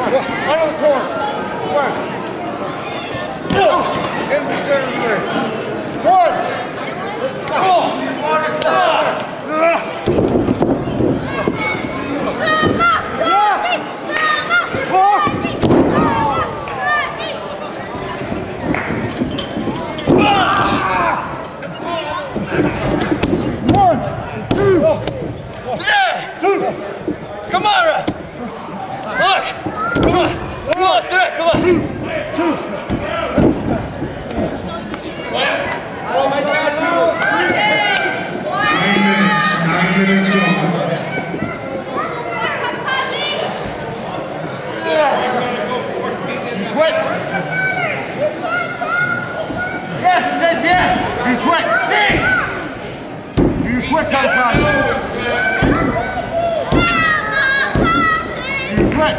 Out of the corner. One. In the center of the ring. One. Come on, Ref! Look! Come on! Come on, there, come on! Two! 9 minutes gone. Quit! Yes, says yes! Do you quit? See! Do you quit, Kamikaze? Do you quit?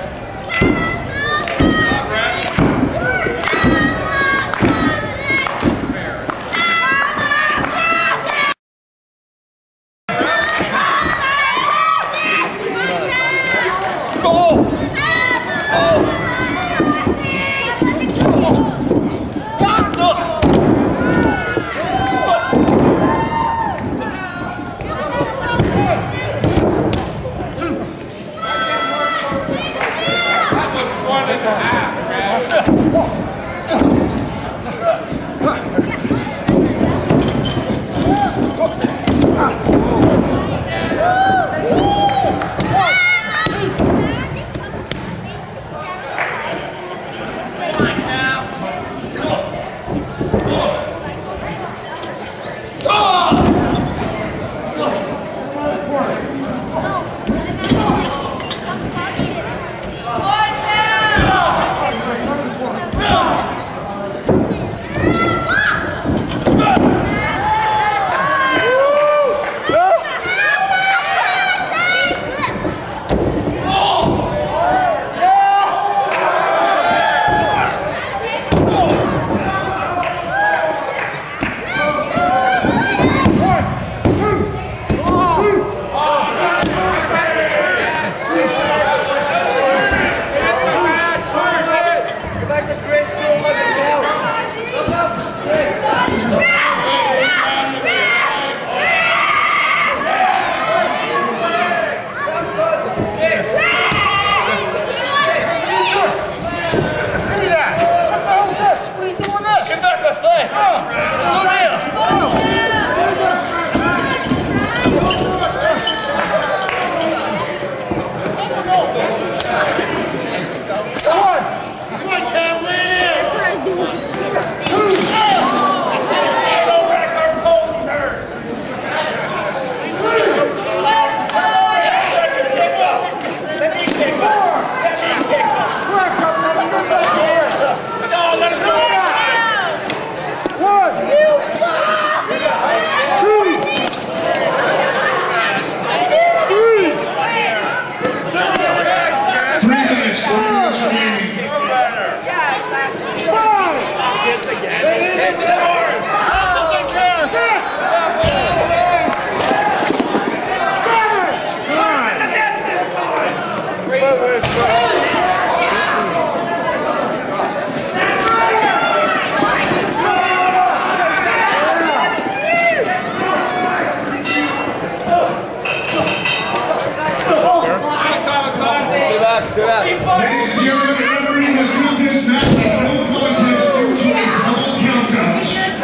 Ladies and gentlemen, the referee has ruled this match a no contest due to a double countout.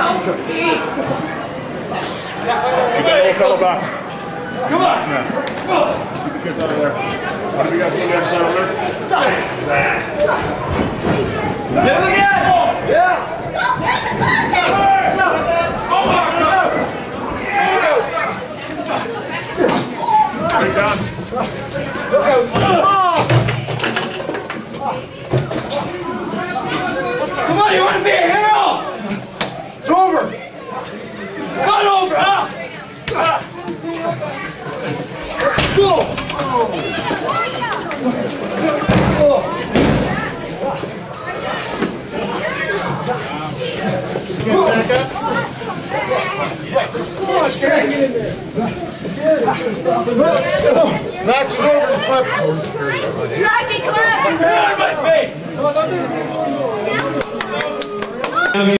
Get the little fellow back. Come on! Keep the kids out of there. How do we guys get the other side over there? Hit him again! Yeah! Break down. Come on, you want to be a hero? It's over. Run over, huh? Go. Get back up. Come on, get in there. Max is over Eclipse. Suck Eclipse! Get out of my face!